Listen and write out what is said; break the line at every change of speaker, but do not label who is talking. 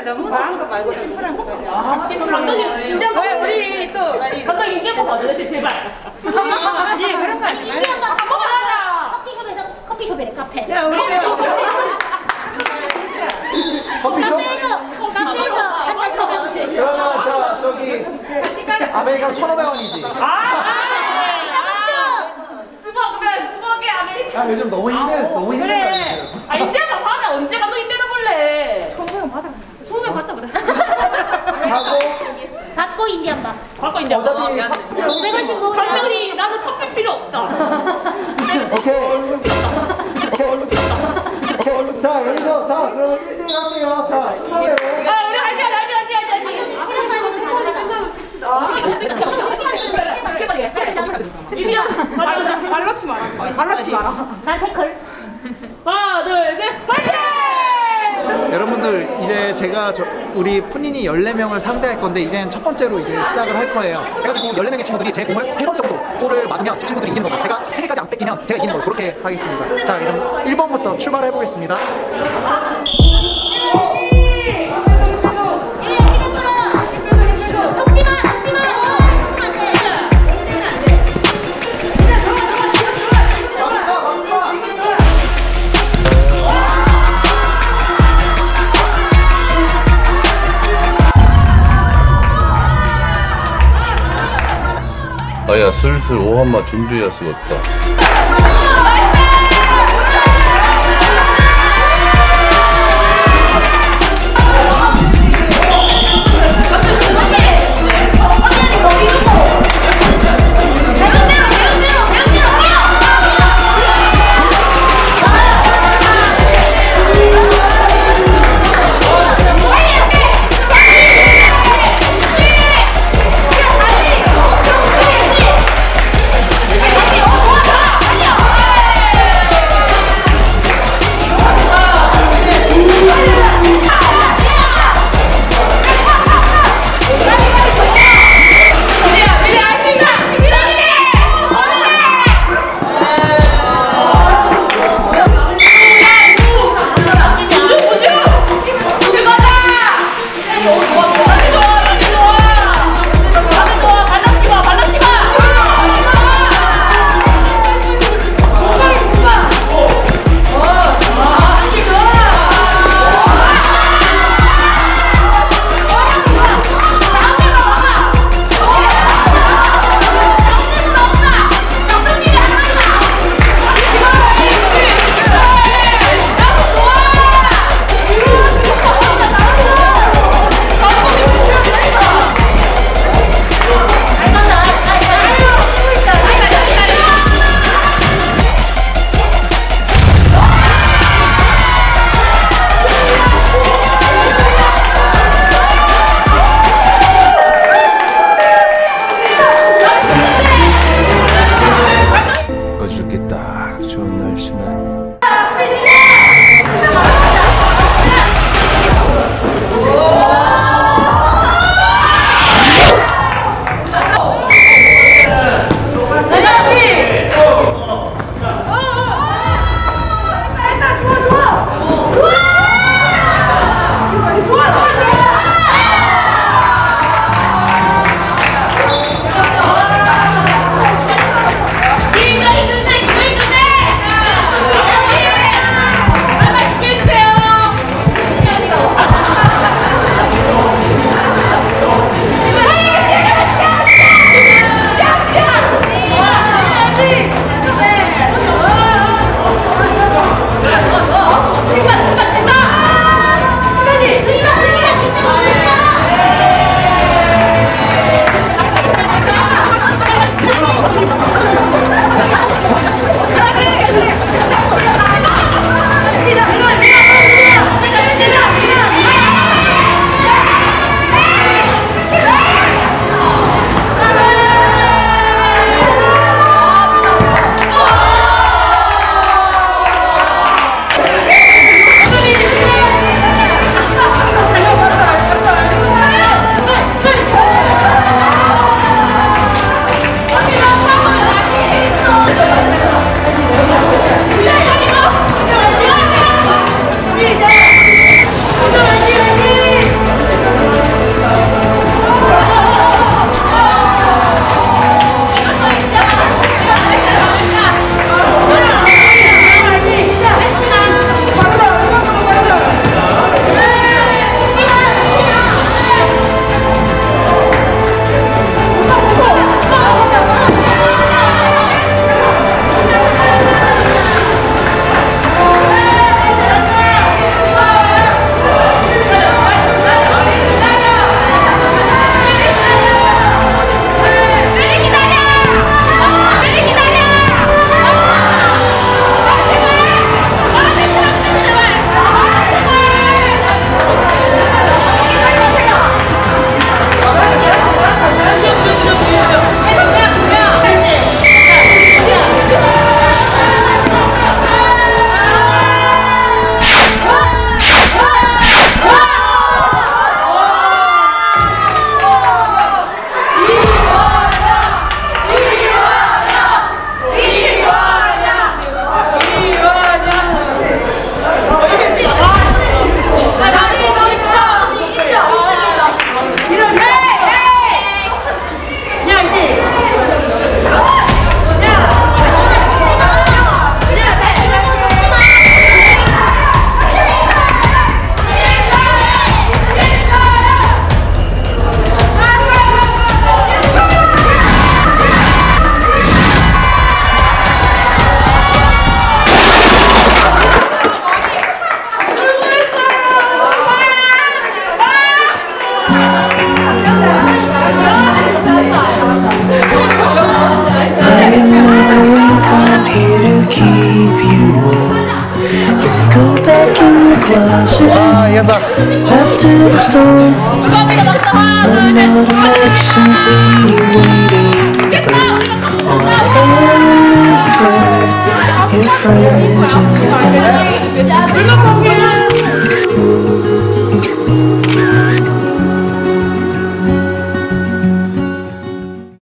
너무 과한 거 말고 심플한 거 가자.
아, 심플한 거.
왜 우리 또
감독 인기 한번 봐줘요, 제발.
예, 그런 거 하지 말고.
인기 한번 가보자. 커피숍에서 커피숍이래 카페.
야, 우리는
카페에서 한잔 먹으면 돼.
그러면 자 저기 아메리카노 1,500원이지.
스벅에 아메리카.
야 요즘 너무 힘든
그래.
아, 인대하다 받아. 언제 감독 인대를 볼래? 처음에 받자 그래.
하고
받고 인디안 밥.
받고 인대.
어차피
500원씩 먹으면
감독이 나는 커피 필요 없다.
오케이. 자 여기서 자 그러면 1대1 할게요. 자 순서대로.
아, 우리 할게.
발라치 마라. 발라치 마라.
난 태클.
하나, 둘, 셋, 파이팅!
여러분들 이제 제가 우리 푸니니 14명을 상대할 건데 이제는 첫 번째로 이제 시작을 할 거예요. 그래가지고 14명의 친구들이 제 공을 3번 정도 골을 막으면 저 친구들이 이기는 거고 제가 3개까지 안 뺏기면 제가 이기는 걸로 그렇게 하겠습니다. 자 그럼 1번부터 출발해 보겠습니다.
아야 슬슬 오한마 준비해야 쓰겠다.
아 이겼다.
After the storm,
축하합니다 박수 하나
I'm not an action be waiting. All I am is a friend, your friend too.
야, 물건 공개